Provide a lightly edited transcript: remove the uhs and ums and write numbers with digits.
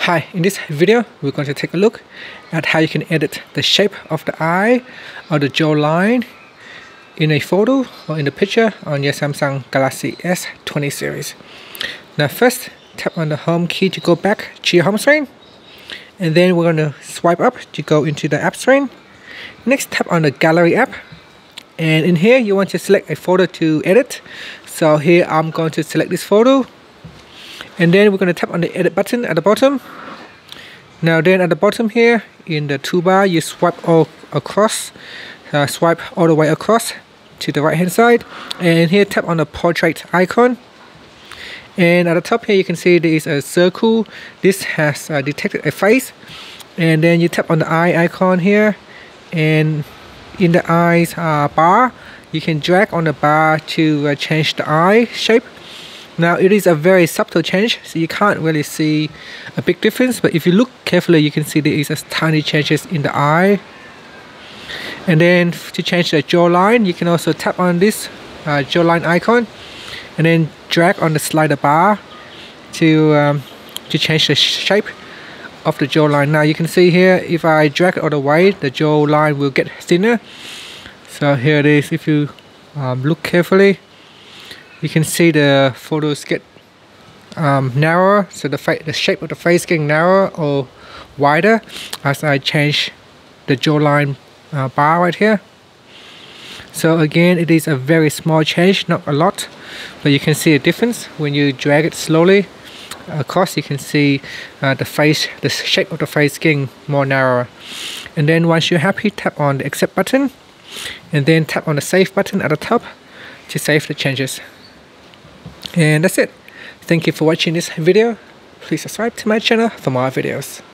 Hi, in this video we're going to take a look at how you can edit the shape of the eye or the jawline in a photo or in a picture on your Samsung Galaxy S20 series. Now first, tap on the home key to go back to your home screen, and then we're going to swipe up to go into the app screen. Next, tap on the gallery app, and in here you want to select a photo to edit. So here I'm going to select this photo, and then we're going to tap on the edit button at the bottom. Now then at the bottom here in the toolbar, you swipe all across, swipe all the way across to the right hand side, and here tap on the portrait icon. And at the top here you can see there is a circle. This has detected a face, and then you tap on the eye icon here, and in the eyes bar you can drag on the bar to change the eye shape. Now it is a very subtle change, so you can't really see a big difference, but if you look carefully you can see there is a tiny changes in the eye. And then to change the jawline, you can also tap on this jawline icon and then drag on the slider bar to change the shape of the jawline. Now you can see here, if I drag it all the way, the jawline will get thinner. So here it is. If you look carefully, you can see the photos get narrower, so the shape of the face getting narrower or wider as I change the jawline bar right here. So again, it is a very small change, not a lot, but you can see a difference when you drag it slowly across. You can see the shape of the face getting more narrower. And then once you're happy, tap on the accept button, and then tap on the save button at the top to save the changes. And that's it. Thank you for watching this video. Please subscribe to my channel for more videos.